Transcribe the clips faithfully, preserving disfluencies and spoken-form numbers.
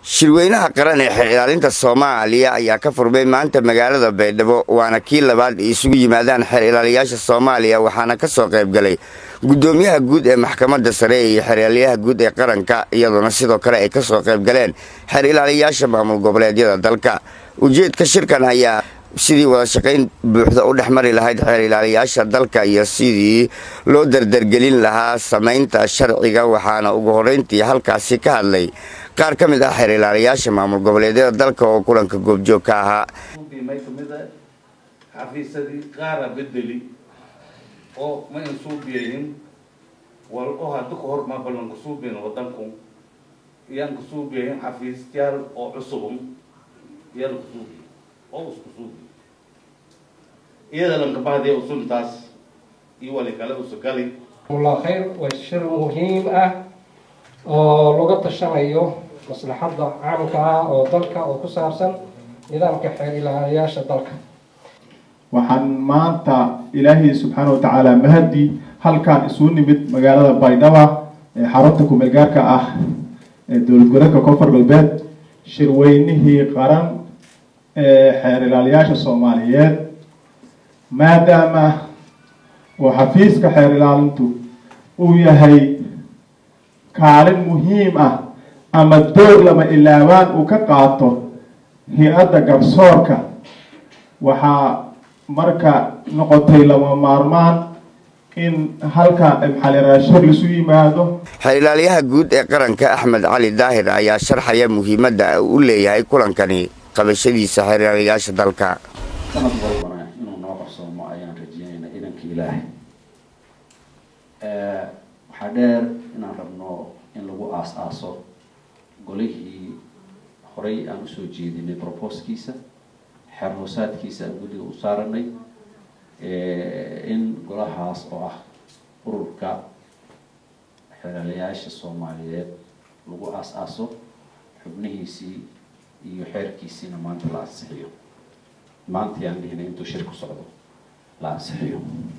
shirweynaha qaran ee xeer ilaalinta Soomaaliya ayaa ka furmay maanta magaalada Baydhabo waana kii labaad ee isugu yimaadaan xeer ilaaliyaasha Soomaaliya waxaana ka soo qayb galay gudoomiyaha guud ee maxkamadda sare iyo xeer ilaaliyaha guud ee qaranka iyadoo sidoo kale ay ka soo qayb galeen xeer ilaaliyaasha maamul goboleedyada dalka ujeedka shirkan ayaa sidii wada shaqayn buuxda u dhaxmari lahayd xeer ilaaliyaasha dalka iyo sidii loo dardargelin lahaa sameynta sharciga waxaana ugu horeyntii halkaasi ka hadlay qaar ka mid ah xeer ilaaliyaasha maamul goboleedyada dalka oo kulanka goobjoog ka ahaa xafiisadii qaara bedeli oo ma insuubiyin wal oo hadda ka hor ma balan ku suubin wadanku iyaan ku suubiyin xafiistayaal oo cusub iyaan ku suubi oo isku suubi iyada lan qabaaday usuntaas iyo wali kale usugali والله خير والشر مهم اه oo laga tashanayo maslaxada caamka ah oo dalka oo ku saabsan nidaamka xeer ilaaliyaasha dalka waxaan maanta Ilaahay subhanahu wa ta'ala mahadi halkaan isugu nimid magaalada Baydhabo ee xarunta ku meel gaarka ah ee dowlad goboleedka Koonfur Galbeed shirweynihii qaran ee xeer ilaaliyaasha Soomaaliyeed maadaama oo xafiiska xeer ilaalintu uu yahay kaalin muhiim ah ama door lama ilaawaan uu ka qaato hay'adda garsoorka waxa marka noqotay lama maarmaan in halka xaliraashir isu yimaado xeer ilaaliyaha guud ee qaranka Axmed Cali Daahir ayaa sharxaya muhiimadda uu leeyahay kulankani qabashadiisa xeer ilaaliyaasha dalka sanad walba inuu noo qabsoomo ayaan rajeynaynaa idanka Ilaahay ee waxa dheer inaan rabno in lagu aas-aaso golihii horey aan u soo jeedinay proposalkiisa xeer hoosaadkiisa aan guddiga u saaranay in golahaas oo ah ururka xeeralayaasha Soomaaliyeed lagu aas-aaso xubnihiisii iyo xeerkiisiina maanta la ansixiyo maanta yaan dhihnay intuu shir ku socdo la ansixiyo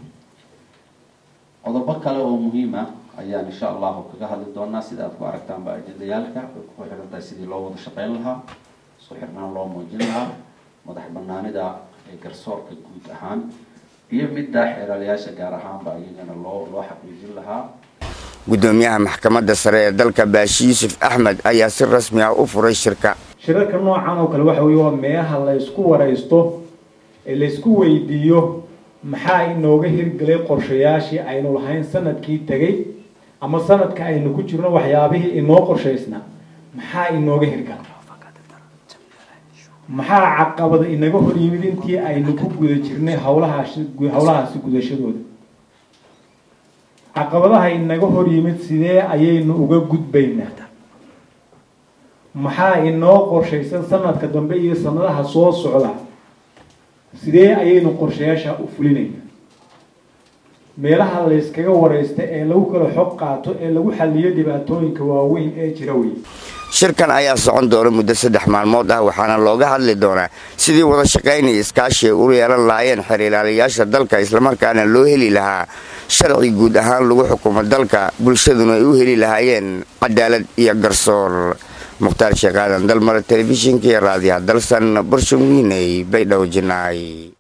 qodobo kale oo muhiim ah ayaan insha Allah kaga hadli doonaa sida aad ku aragtaan ba ajendayaalka ku xirantahay sidii loo wada shaqeyn lahaa soo xirnaan loo muujin lahaa madax banaanida ee garsoorka guud ahaan iyo midda xeer ilaaliyaasha gaar ahaan ba iyagana loo loo xaqiijin lahaa gudoomiyaha maxkamadda sare ee dalka Baashi Yuusuf Axmed ayaa si rasmi ah u furay shirka shirarka noocan oo kale waxa weeye meelaha la isku wareysto ee la isku weydiiyo maxaa inooga hirgalay qorshayaashii aynu lahayn sanadkii tagay ama sanadka aynu ku jirno waxyaabihii inoo qorshaysna maxaa inooga hirgalay maxaa caqabada inaga hor yimid intii aynu ku guda jirnay hawlahaasi hawlahaasi gudashadooda caqabadaha inaga hor yimid sidee ayaynu uga gudbaynaa maxaa inoo qorshaysan sanadka dambe iyo sanadaha soo socda sidee ayaynu qorshayaasha u fulinaynaa meelaha la iskaga wareysta ee lagu kala xog qaato ee lagu xalliyo dhibaatooyinka waaweyn ee jira weey shirkan ayaa socon doona muddo saddex maalmood ah waxaana looga hadli doonaa sidii wada shaqayn iyo iskaashi u yeelan lahaayeen xeer ilaaliyaasha dalka isla markaana loo heli lahaa sharci guud ahaan lagu xukumo dalka bulshaduna ay u heli lahaayeen cadaalad iyo garsoor mukhtaar sheekh aadan dalmar telefishinka iyo raadiyaha dalsan Burshawiinay Baydhabo Jinaay.